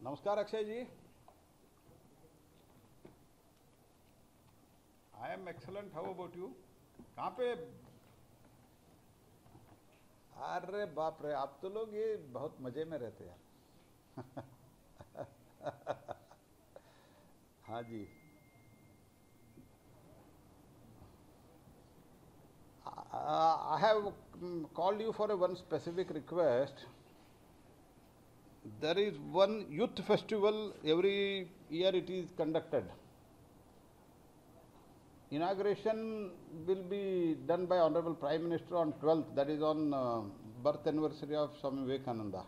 नमस्कार अक्षय जी. I am excellent. How about you? कहाँ पे? अरे बाप रे, आप तो लोग ये बहुत मजे में रहते हैं. हाँ जी. I have called you for one specific request. There is one youth festival every year it is conducted. Inauguration will be done by Honorable Prime Minister on 12th, that is on birth anniversary of Swami Vivekananda,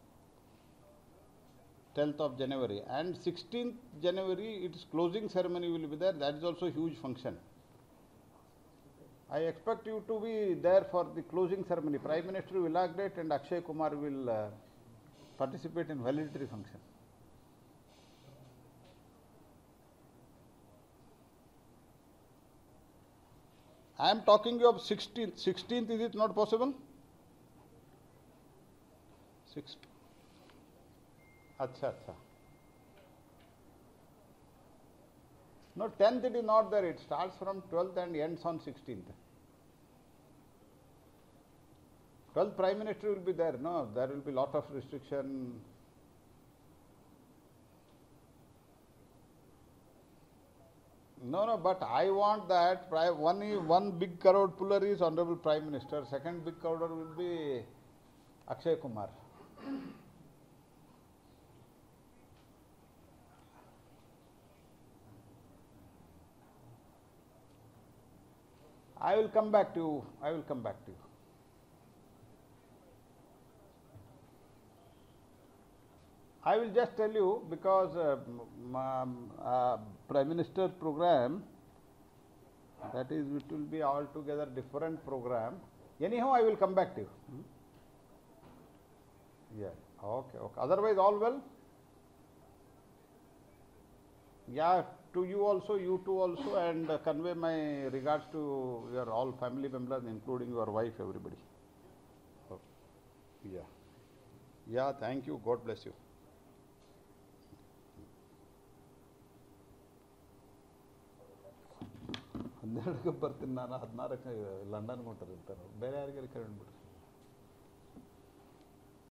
10th of January. And 16th January, its closing ceremony will be there. That is also a huge function. I expect you to be there for the closing ceremony. Prime Minister will inaugurate and Akshay Kumar will participate in valedictory function. I am talking of 16th. 16th, is it not possible? 6th. Acha, acha. No, 10th it is not there. It starts from 12th and ends on 16th. 12th Prime Minister will be there. No, there will be lot of restriction. No, but I want that one big crowd puller is Honorable Prime Minister. Second big crowder will be Akshay Kumar. I will come back to you. I will come back to you. I will just tell you because Prime Minister program, that is, it will be altogether different program. Anyhow, I will come back to you. Yeah. Okay. Okay. Otherwise, all well. Yeah. To you also, you too also, and convey my regards to your all family members, including your wife, everybody. Okay. Yeah. Yeah. Thank you. God bless you. 12ಕ್ಕೆ ಬರ್ತೀನಿ ನಾನು, 16ಕ್ಕೆ ಲಂಡನ್ಗೆ ಹೊಂಟಿರ್ತಾರೆ. ಬೇರೆ ಯಾರಿಗಾರು ಕೇಳ್ಬಿಡ್ರಿ.